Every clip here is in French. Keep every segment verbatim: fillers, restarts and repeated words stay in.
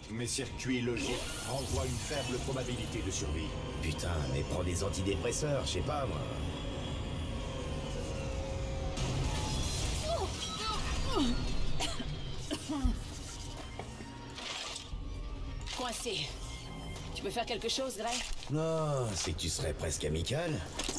Mes circuits logiques renvoient une faible probabilité de survie. Putain, mais prends des antidépresseurs, je sais pas moi. Coincé. Tu peux faire quelque chose, Gray? Non, c'est que tu serais presque amical.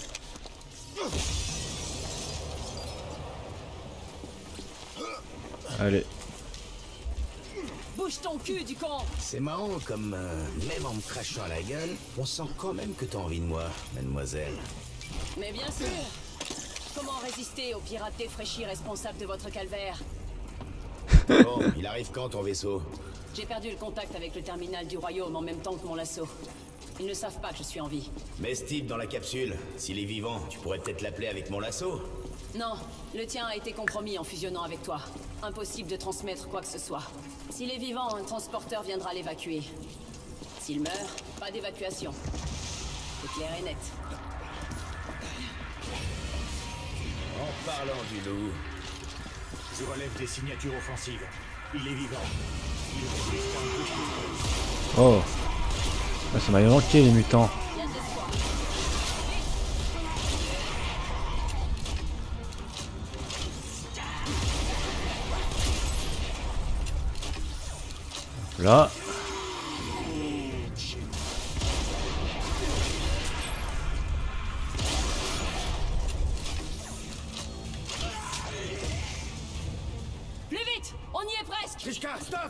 Allez. Bouge ton cul, du con! C'est marrant comme, euh, même en me crachant à la gueule, on sent quand même que t'as envie de moi, mademoiselle. Mais bien sûr! Comment résister aux pirates défraîchis responsables de votre calvaire? Bon, il arrive quand ton vaisseau? J'ai perdu le contact avec le terminal du royaume en même temps que mon lasso. Ils ne savent pas que je suis en vie. Mets ce type dans la capsule. S'il est vivant, tu pourrais peut-être l'appeler avec mon lasso. Non, le tien a été compromis en fusionnant avec toi. Impossible de transmettre quoi que ce soit. S'il est vivant, un transporteur viendra l'évacuer. S'il meurt, pas d'évacuation. C'est clair et net. En parlant du loup... Je relève des signatures offensives. Il est vivant. Il résiste à un coup. Oh. Ah, ça m'a manqué les mutants. Là. Plus vite! On y est presque! Trishka, stop!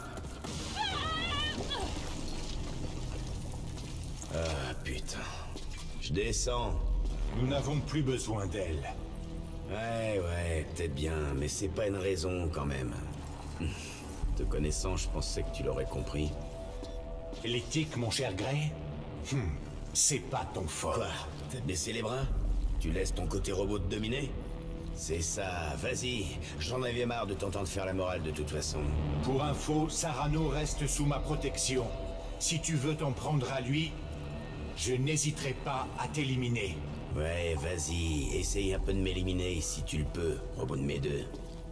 Ah putain. Je descends. Nous n'avons plus besoin d'elle. Ouais, ouais, peut-être bien, mais c'est pas une raison quand même. Te connaissant, je pensais que tu l'aurais compris. L'éthique, mon cher Gray? Hum, c'est pas ton fort. Quoi? T'as baissé les bras? Tu laisses ton côté robot te dominer? C'est ça, vas-y. J'en avais marre de t'entendre faire la morale de toute façon. Pour info, Sarano reste sous ma protection. Si tu veux t'en prendre à lui, je n'hésiterai pas à t'éliminer. Ouais, vas-y, essaye un peu de m'éliminer si tu le peux, robot de mes deux.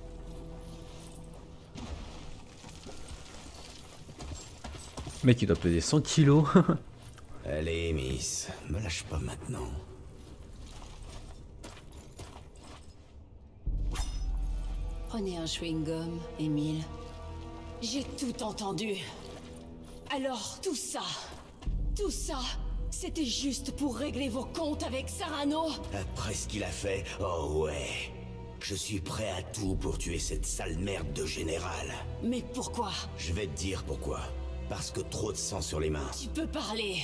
Mec, il doit peser cent kilos. Allez, Miss, me lâche pas maintenant. Prenez un chewing-gum, Émile. J'ai tout entendu. Alors, tout ça, tout ça, c'était juste pour régler vos comptes avec Sarano? Après ce qu'il a fait, oh ouais. Je suis prêt à tout pour tuer cette sale merde de général. Mais pourquoi? Je vais te dire pourquoi. Parce que trop de sang sur les mains. Tu peux parler.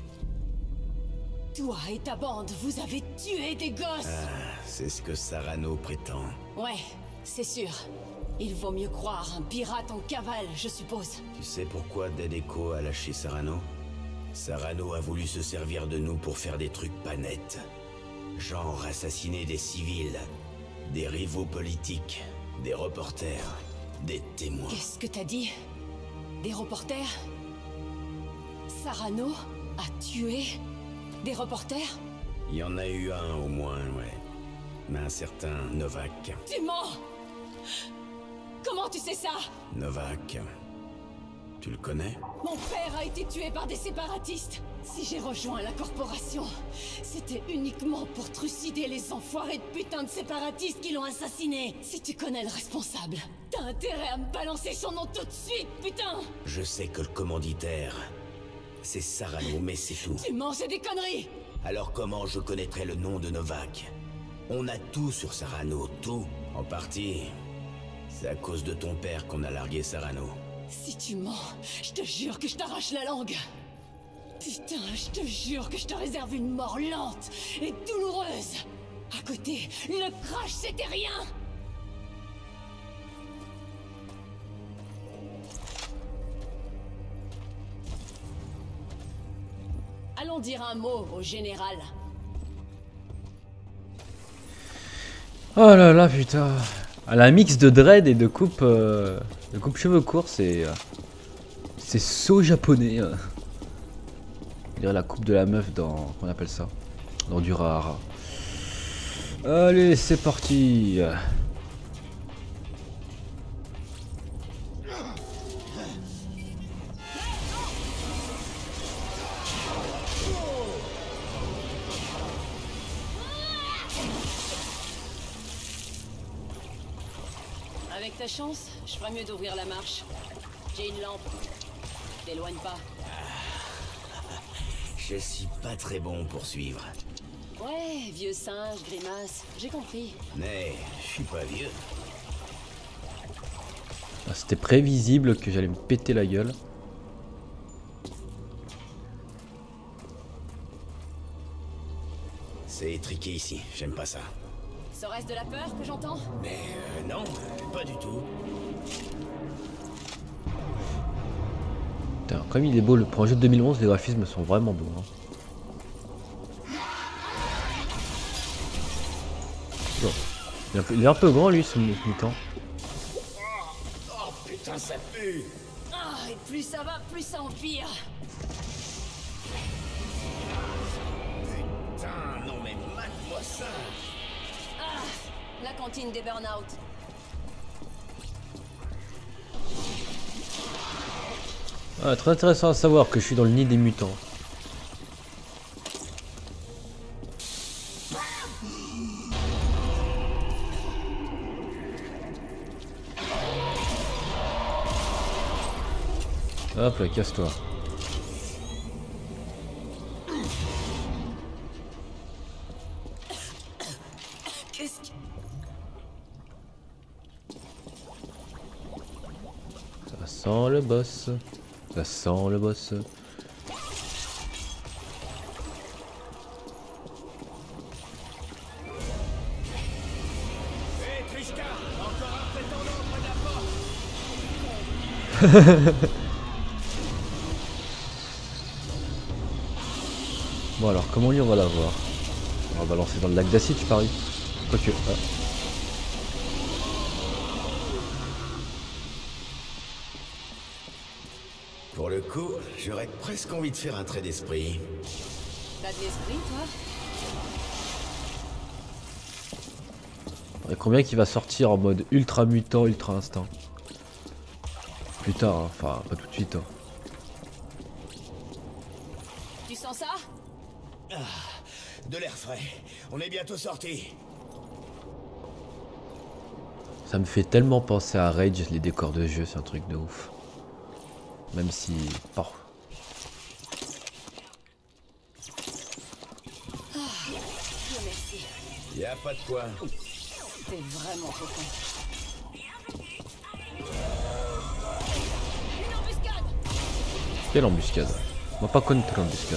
Toi et ta bande, vous avez tué des gosses. Ah, c'est ce que Sarano prétend. Ouais, c'est sûr. Il vaut mieux croire un pirate en cavale, je suppose. Tu sais pourquoi Dead Echo a lâché Sarano? Sarano a voulu se servir de nous pour faire des trucs pas nets. Genre assassiner des civils, des rivaux politiques, des reporters, des témoins. Qu'est-ce que t'as dit? Des reporters? Sarano a tué des reporters? Il y en a eu un au moins, ouais. Mais un certain Novak. Tu mens! Comment tu sais ça? Novak. Tu le connais? Mon père a été tué par des séparatistes. Si j'ai rejoint la corporation, c'était uniquement pour trucider les enfoirés de putain de séparatistes qui l'ont assassiné. Si tu connais le responsable, t'as intérêt à me balancer son nom tout de suite, putain! Je sais que le commanditaire, c'est Sarano, mais c'est tout. Tu mens, c'est des conneries! Alors comment je connaîtrais le nom de Novak? On a tout sur Sarano, tout. En partie, c'est à cause de ton père qu'on a largué Sarano. Si tu mens, je te jure que je t'arrache la langue. Putain, je te jure que je te réserve une mort lente et douloureuse. À côté, le crash, c'était rien. Allons dire un mot au général. Oh là là, putain. Ah, la mix de dread et de coupe, euh, de coupe cheveux courts, c'est... Euh, c'est so japonais. Euh. On dirait la coupe de la meuf dans... Qu'on appelle ça? Dans du rare. Allez, c'est parti. ta chance, je ferais mieux d'ouvrir la marche. J'ai une lampe. T'éloigne pas. Je suis pas très bon pour suivre. Ouais, vieux singe, grimace, j'ai compris. Mais je suis pas vieux. Ah, c'était prévisible que j'allais me péter la gueule. C'est étriqué ici, j'aime pas ça. Ça reste de la peur que j'entends? Mais euh, non, pas du tout. Putain, comme il est beau, le pour un jeu de deux mille onze, les graphismes sont vraiment beaux. Hein. Bon. Il, est un peu, il est un peu grand lui, ce mutant. Oh putain, ça pue! Ah, et plus ça va, plus ça empire. Putain, non mais mate-moi ça! Ah, la cantine des burn-out. Ah, très intéressant à savoir que je suis dans le nid des mutants. Hop là, casse-toi. Qu'est-ce que... Ça sent le boss. Ça sent le boss. Hé Trishka, encore un prétendant près de la porte! Bon alors, comment lui on va l'avoir? On va balancer dans le lac d'acide, je parie. Quoique. Ah. Pour le coup, j'aurais presque envie de faire un trait d'esprit. T'as de l'esprit, toi? Et combien qu'il va sortir en mode ultra mutant, ultra instinct? Plus tard, hein. Enfin pas tout de suite. Hein. Tu sens ça? Ah, de l'air frais. On est bientôt sorti. Ça me fait tellement penser à Rage, les décors de jeu, c'est un truc de ouf. Même si... Oh. Ah, Dieu merci. Y a pas de quoi. T'es vraiment coquin. Une embuscade! Quelle embuscade? On va pas connaître l'embuscade.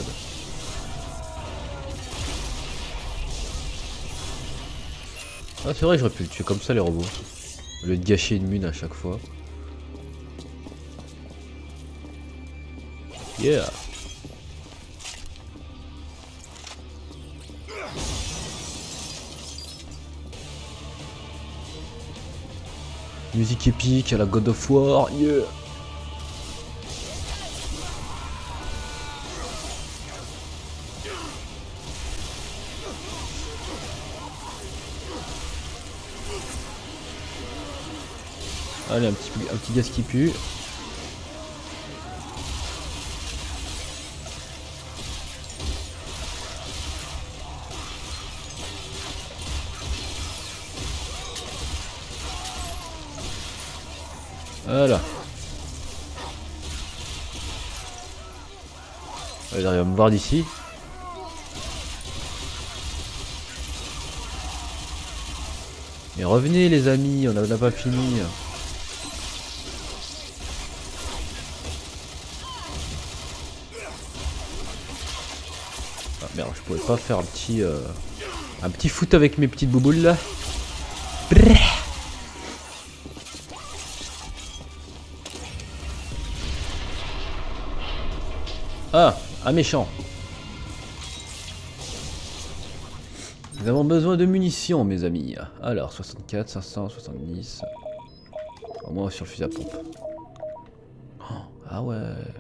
Ah c'est vrai, j'aurais pu le tuer comme ça les robots. Au lieu de gâcher une mine à chaque fois. Yeah. Musique épique à la God of War, yeah. Allez, un petit, un petit gaz qui pue. Voilà. Il arrive à me voir d'ici. Mais revenez les amis, on n'a pas fini. Ah merde, je pouvais pas faire un petit euh, un petit foot avec mes petites bouboules là. Brrr. Ah, un méchant. Nous avons besoin de munitions, mes amis. Alors, soixante-quatre, cinq cent soixante-dix. Au moins sur le fusil à pompe. Oh, ah ouais.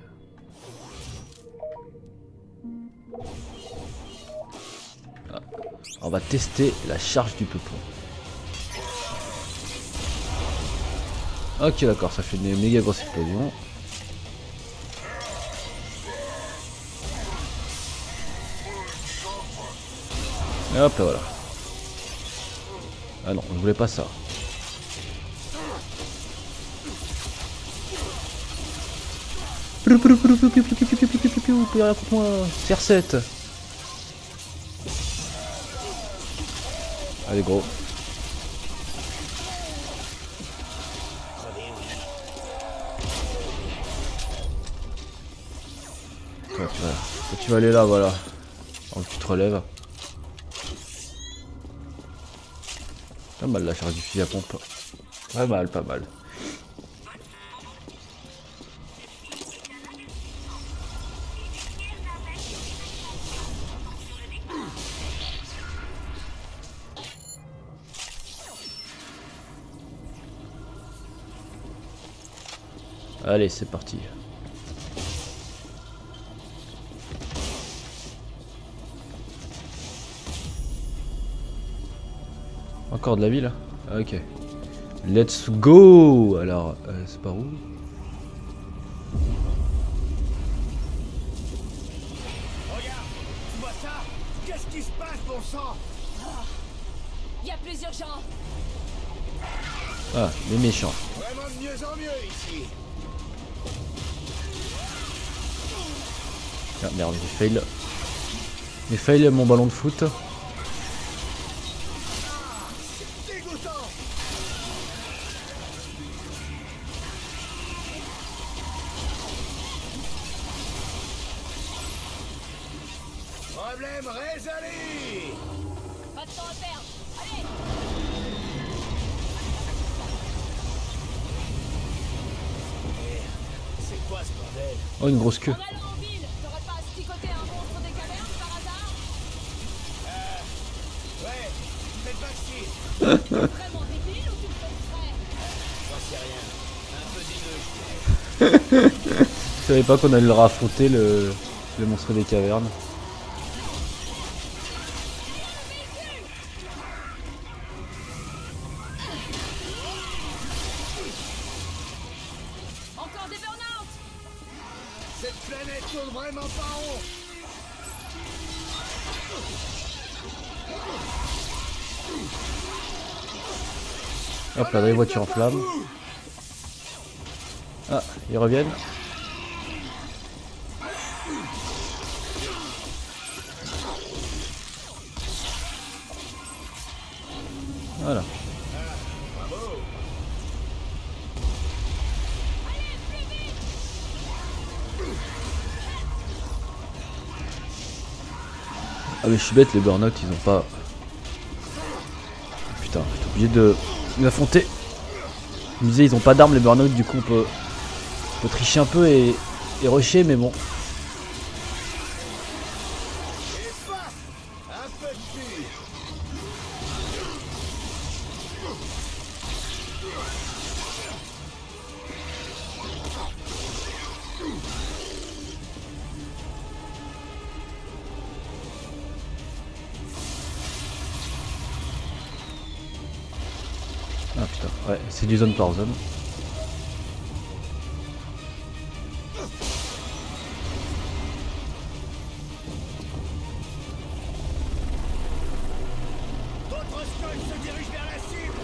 Ah. On va tester la charge du peupon. Ok, d'accord, ça fait une méga grosse explosion. Et hop là, voilà. Ah non, je voulais pas ça. Raconte-moi. C R sept. Allez gros. Toi, tu vas, toi, tu vas aller là, voilà. Alors que tu te relèves. Pas mal la charge du fusil à pompe. Pas mal, pas mal. Allez, c'est parti. Encore de la vie là? Ok. Let's go. Alors, euh, c'est par où? Regarde, tu vois ça? Qu'est-ce qui se passe, bon sang? Il y a plusieurs gens. Ah, les méchants. Vraiment de mieux en mieux ici. Ah merde, j'ai fail. J'ai fail mon ballon de foot. Dégoûtant. Problème résolu. Pas de temps à perdre. Allez. C'est quoi ce bordel? Oh, une grosse queue. En allant en ville, t'aurais pas asticoté un monstre des cavernes par hasard? Ouais, faites pas chier. T'es vraiment débile ou tu le fais exprès? J'en sais rien. Un peu dineux, je dirais. Je savais pas qu'on allait le raffronter, le, le monstre des cavernes. Encore des burn-out. Cette planète tourne vraiment pas rond. Hop là, dans les voitures en flammes. Ah, ils reviennent. Voilà. Ah mais je suis bête, les burn-out ils ont pas... Putain, j'étais obligé de m'affronter. Je me disais ils ont pas d'armes les burn-out, du coup on peut, on peut tricher un peu et, et rusher, mais bon. Un peu de pu. Ah putain, ouais, c'est du zone par zone. D'autres skulls se dirigent vers la cible.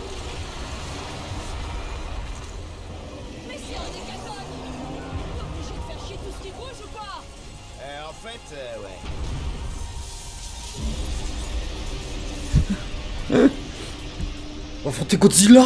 Mais c'est un décatone. T'es obligé de faire chier tout ce qui bouge ou pas? Euh, en fait, euh, ouais. Affronter Godzilla!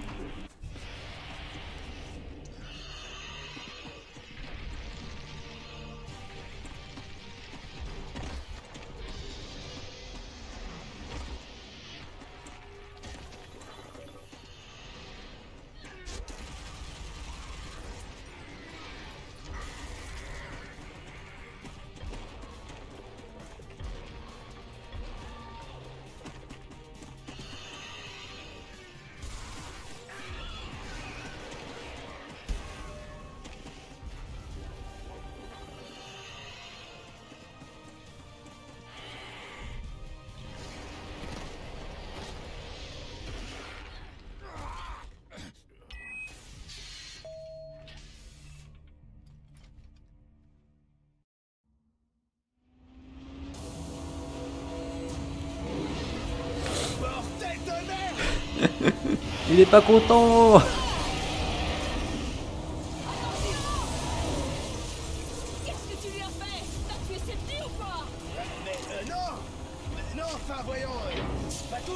Bordel de merde. Il est pas content!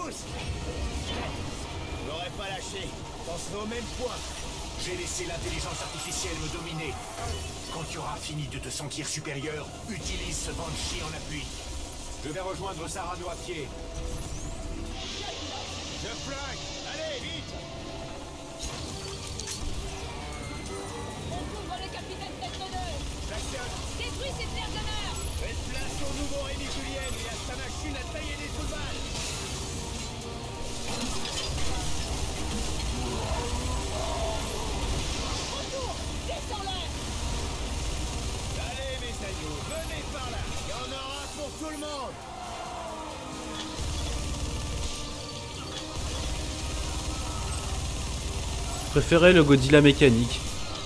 tous! Je n'aurais pas lâché. T'en serais au même point. J'ai laissé l'intelligence artificielle me dominer. Quand tu auras fini de te sentir supérieur, utilise ce Banshee en appui. Je vais rejoindre Sarano à pied. Je flingue! Allez, vite! On couvre le capitaine Techno deux. J'actionne! Détruis ces terres d'honneur. Faites place au nouveau Rémi Julien et à sa machine à tailler des trous de balles! Retour. Descends-le. Allez, mes agneaux, venez par là! Il y en aura pour tout le monde! Je préférais le Godzilla mécanique.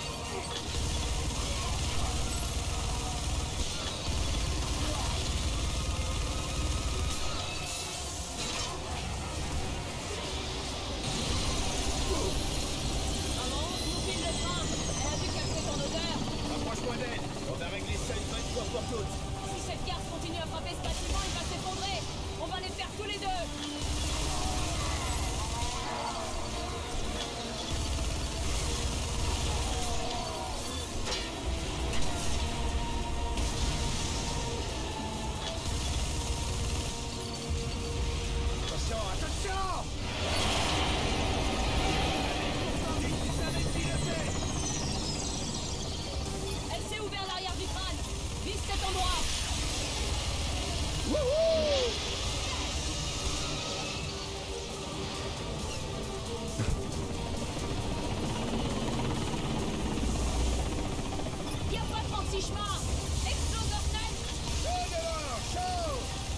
Maman, nous file le train. Elle a dû capter ton odeur. Rapproche-moi d'elle! On va régler ça une bonne fois pour toutes! Si cette garde continue à frapper ce bâtiment, il va s'effondrer. On va les faire tous les deux. Attention, attention! Elle s'est ouvert l'arrière du crâne. Vise cet endroit. Y a pas trente-six chemins. Exploseur net. Chaud dehors, chaud!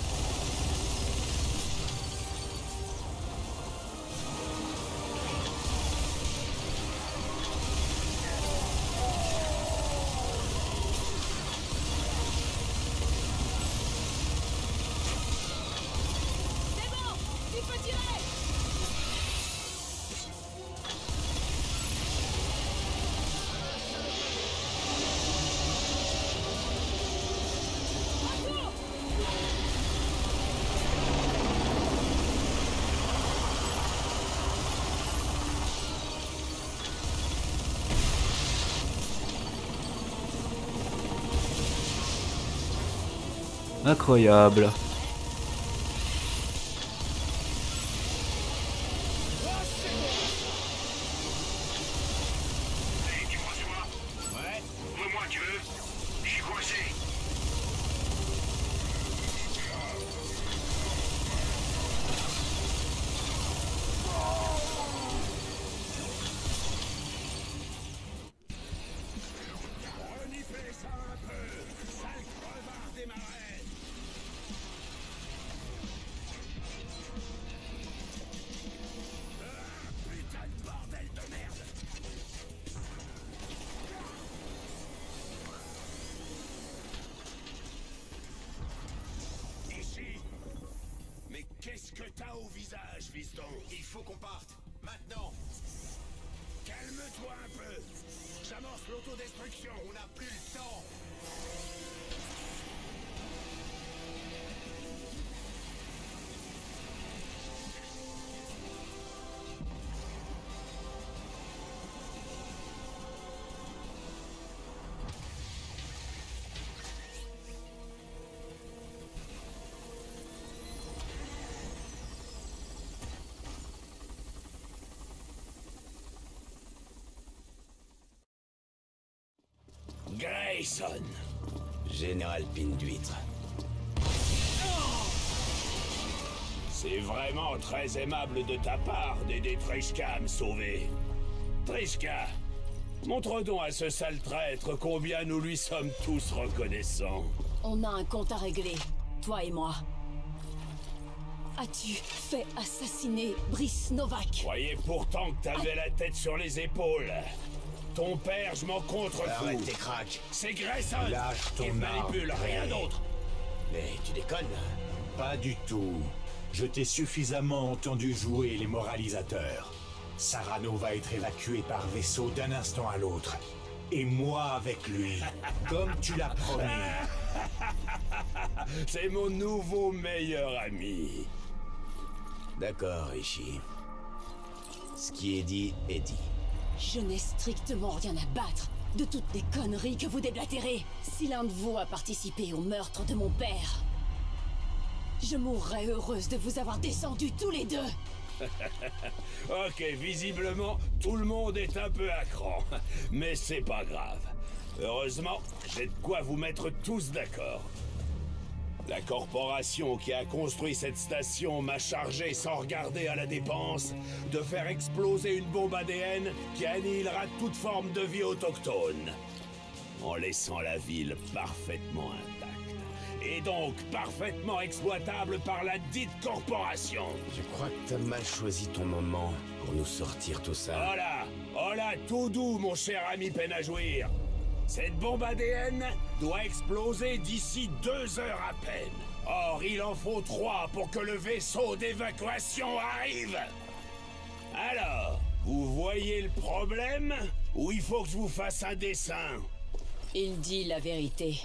C'est bon. Tu peux tirer. Retour. Incroyable. Hey, tu crois sur moi? Ouais? Ouvre-moi, tu veux? Je suis coincé. Reniflez ça un peu! Sale crevard des marais! Ah, putain de bordel de merde! Ici! Mais qu'est-ce que t'as au visage, fiston? Il faut qu'on parte. Maintenant. Calme-toi un peu! J'amorce l'autodestruction! On n'a plus le temps. Grayson! Général Pinduitre. C'est vraiment très aimable de ta part d'aider Trishka à me sauver. Trishka, montre donc à ce sale traître combien nous lui sommes tous reconnaissants. On a un compte à régler, toi et moi. As-tu fait assassiner Brice Novak? Croyais pourtant que t'avais la tête sur les épaules. Ton père, je m'en contrefous. Arrête tes cracks. C'est Grayson Lâche ton qui manipule, arme, rien Ray. d'autre. Mais tu déconnes. Pas du tout. Je t'ai suffisamment entendu jouer les moralisateurs. Sarano va être évacué par vaisseau d'un instant à l'autre. Et moi avec lui, comme tu l'as promis. C'est mon nouveau meilleur ami. D'accord, Ishii. Ce qui est dit est dit. Je n'ai strictement rien à battre de toutes les conneries que vous déblatérez. Si l'un de vous a participé au meurtre de mon père, je mourrais heureuse de vous avoir descendus tous les deux. Ok, visiblement, tout le monde est un peu à cran. Mais c'est pas grave. Heureusement, j'ai de quoi vous mettre tous d'accord. La corporation qui a construit cette station m'a chargé, sans regarder à la dépense, de faire exploser une bombe A D N qui annihilera toute forme de vie autochtone, en laissant la ville parfaitement intacte. Et donc parfaitement exploitable par la dite corporation. Je crois que t'as mal choisi ton moment pour nous sortir tout ça. Oh là, oh là, tout doux, mon cher ami peine à jouir. Cette bombe A D N doit exploser d'ici deux heures à peine. Or, il en faut trois pour que le vaisseau d'évacuation arrive. Alors, vous voyez le problème? Ou il faut que je vous fasse un dessin? Il dit la vérité.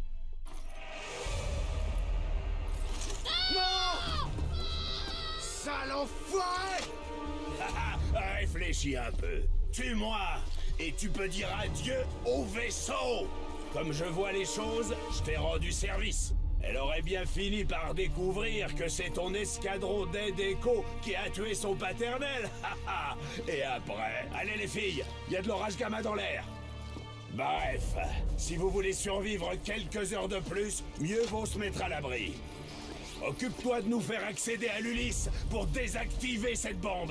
Non! Sale enfoiré! Réfléchis un peu. Tue-moi, et tu peux dire adieu au vaisseau. Comme je vois les choses, je t'ai rendu service. Elle aurait bien fini par découvrir que c'est ton escadron d'aide écho qui a tué son paternel. Et après, allez les filles, il y a de l'orage gamma dans l'air. Bref, si vous voulez survivre quelques heures de plus, mieux vaut se mettre à l'abri. Occupe-toi de nous faire accéder à l'Ulysse pour désactiver cette bombe.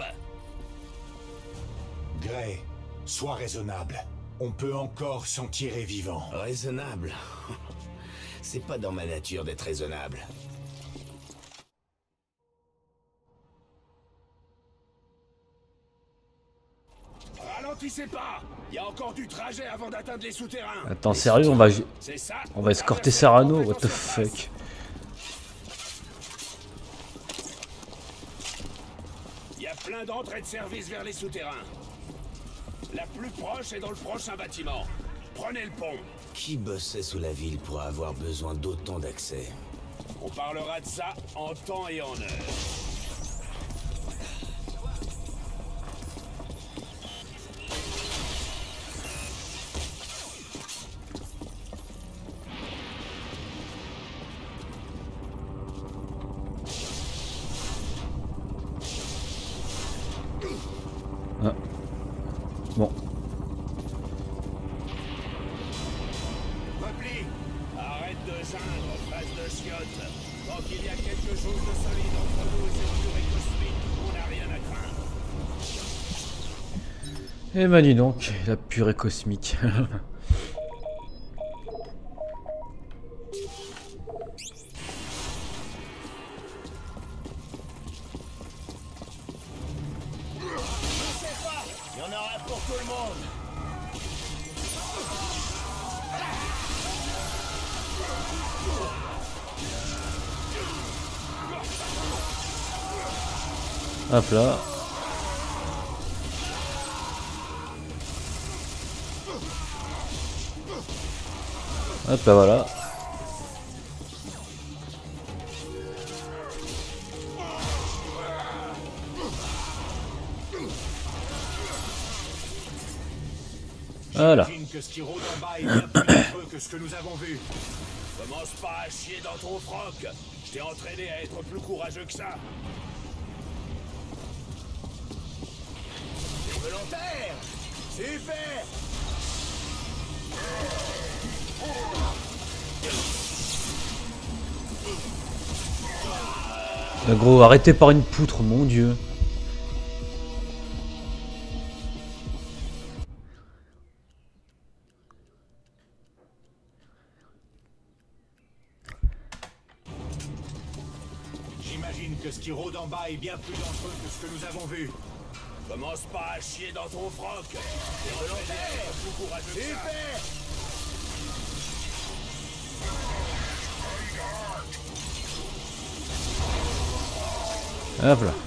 Gray, sois raisonnable. On peut encore s'en tirer vivant. Raisonnable? C'est pas dans ma nature d'être raisonnable. Ralentissez pas! Il y a encore du trajet avant d'atteindre les souterrains. Attends, sérieux, on va... C'est ça? On va escorter Sarano, what the fuck? Il y a plein d'entrées de service vers les souterrains. La plus proche est dans le prochain bâtiment. Prenez le pont. Qui bossait sous la ville pour avoir besoin d'autant d'accès? On parlera de ça en temps et en heure. Ah. Bon. Repli! Arrête de geindre, face de chiotte. Tant qu'il y a quelque chose de solide entre nous et cette durée cosmique, on n'a rien à craindre. Eh ben dis donc, la purée cosmique. Il y en aura pour tout le monde. Hop là. Hop là, voilà. Voilà. J'imagine que ce qui rôde en bas est bien plus dangereux que ce que nous avons vu. Commence pas à chier dans ton froc. Je t'ai entraîné à être plus courageux que ça. Des volontaires! Super! Le gros, arrêté par une poutre, mon dieu. J'imagine que ce qui rôde en bas est bien plus dangereux que ce que nous avons vu. Commence pas à chier dans ton froc. Des volontaires! à être plus courageux que ça. Hop là.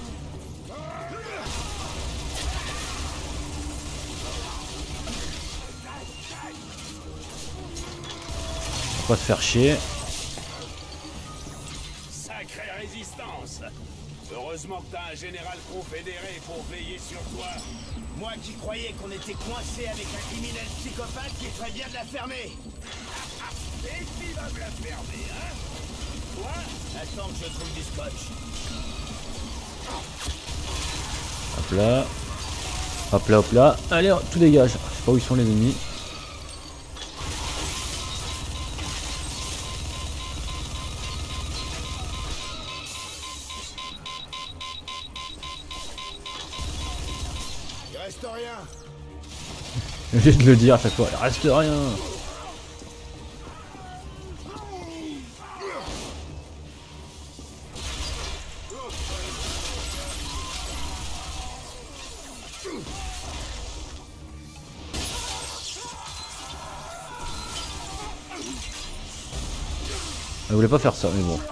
Faut pas te faire chier. Sacrée résistance. Heureusement que t'as un général confédéré pour veiller sur toi. Moi qui croyais qu'on était coincé avec un criminel psychopathe qui ferait bien de la fermer. Et qui va me la fermer, hein? Toi? Attends que je trouve du scotch. Hop là. Hop là, hop là. Allez, tout dégage. Je sais pas où ils sont les ennemis. Il reste rien. J'ai de le dire à chaque fois. Il reste rien. Elle voulait pas faire ça, mais bon.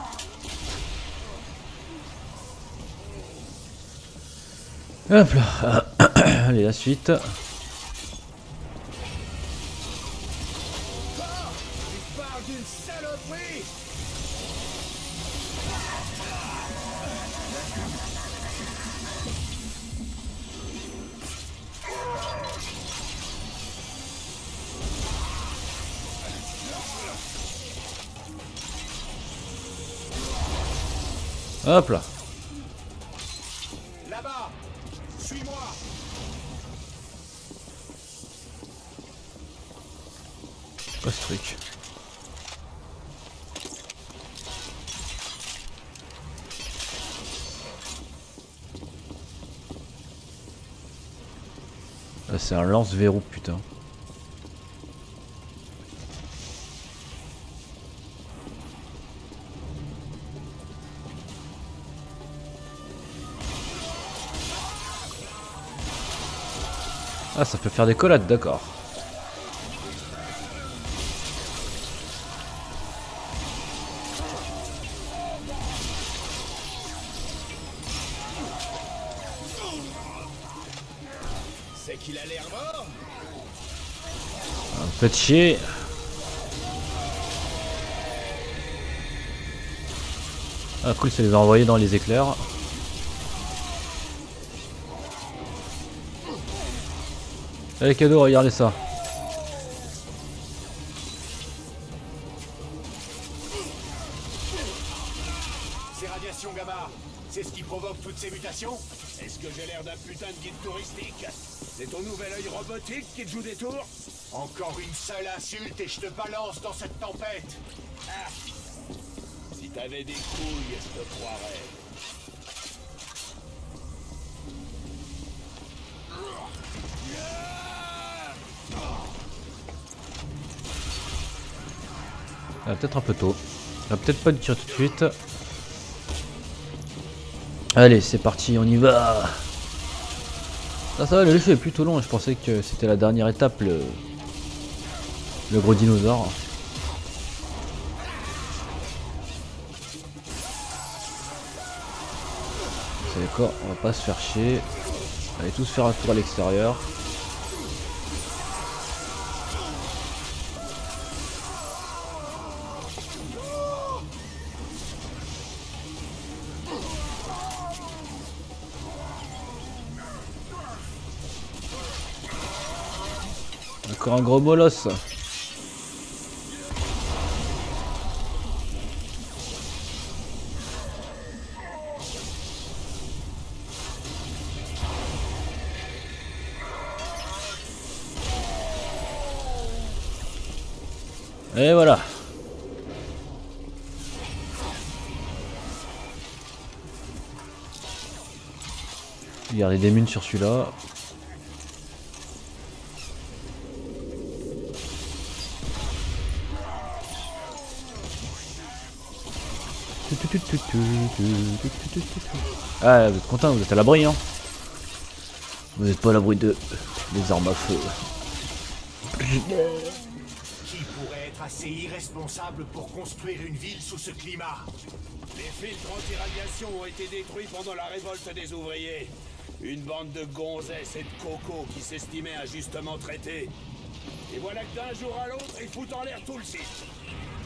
Hop là. Allez, la suite. Hop là. Là-bas. Suis-moi. Quoi ce truc? Ah, c'est un lance-verrou, putain. Ah, ça peut faire des collades, d'accord. C'est qu'il a l'air mort. Un peu de chier. Ah cool, ça les a envoyés dans les éclairs. Allez cadeau, regardez ça. Ces radiations gamma, c'est ce qui provoque toutes ces mutations? Est-ce que j'ai l'air d'un putain de guide touristique? C'est ton nouvel œil robotique qui te joue des tours? Encore une seule insulte et je te balance dans cette tempête. Ah. Si t'avais des couilles, je te croirais. Ah, peut-être un peu tôt. On va peut-être pas le tirer tout de suite. Allez, c'est parti, on y va. Ça, ça va, le jeu est plutôt long. Je pensais que c'était la dernière étape, le, le gros dinosaure. C'est d'accord, on va pas se faire chier. Allez tous faire un tour à l'extérieur. Encore un gros molosse. Et voilà. Regardez des mines sur celui-là. Ah, vous êtes content, vous êtes à l'abri, hein. Vous n'êtes pas à l'abri de des armes à feu. Qui pourrait être assez irresponsable pour construire une ville sous ce climat? Les filtres anti-radiation ont été détruits pendant la révolte des ouvriers. Une bande de gonzesses et de cocos qui s'estimaient injustement traités. Et voilà que d'un jour à l'autre, ils foutent en l'air tout le site.